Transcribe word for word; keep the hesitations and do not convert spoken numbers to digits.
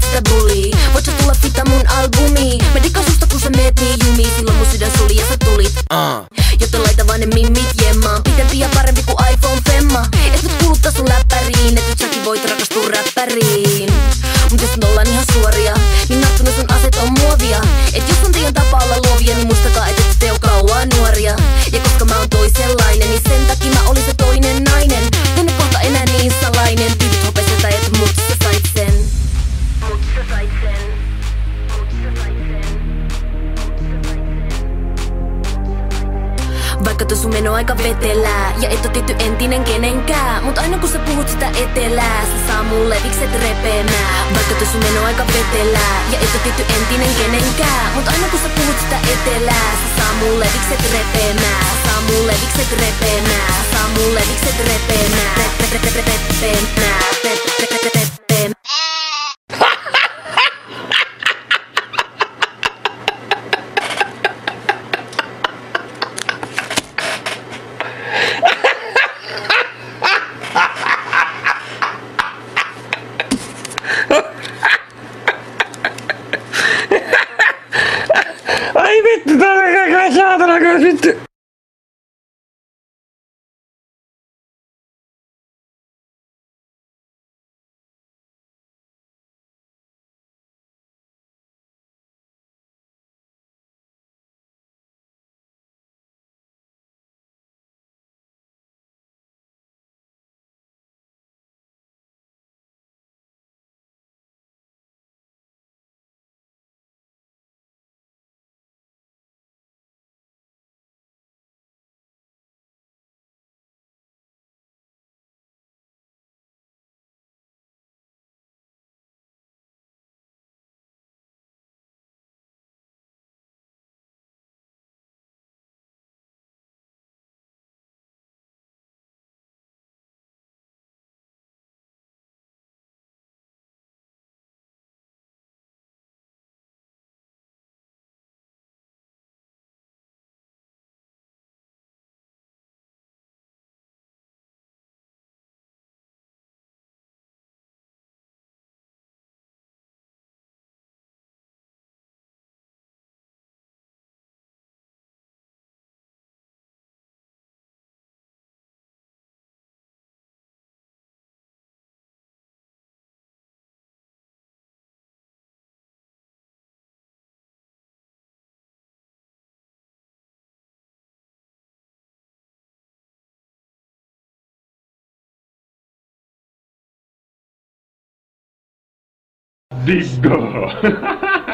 sitä bulii. Voit sä tulla fitta mun albumiin? Mä dikaan susta kun sä meet niin jumiin. Silloin mun sydän suli ja sä tulit uh. Joten laita vaan ne mimmit jemmaan. Pitempi ja parempi kuin iPhone femma. Et nyt kuluttaa sun läppäriin. Et nyt säkin voit rakastua räppäriin. Mut jos me ollaan ihan suoria, niin nappuna sun aset on muovia. Et jos on teidän tapa olla luovia, niin muistakaa et et te oo kauan nuoria. Ja koska mä oon toisenlainen, niin sen takia mä olin se toinen nainen. Tänne kohta enää niin salainen. Tyypit hopesetä, et mut sä sait sen. Mut sä sait sen. Mut sä sait sen. Vaikka toi sun meno aika vetelää ja et oo tietty entinen kenenkään, mut aina kun sä puhut sitä etelää, sä saa mun levikset repeämään. Vaikka toi sun meno aika vetelää ja et oo tietty entinen kenenkään, mut aina kun sä puhut sitä etelää, sä saa mun levikset repeämään. Saa mun levikset repeämään. Saa mun levikset repeämään. Repeämään. Repeämään. Ai vittu, tää on kai saatana kanssa vittu. Disco!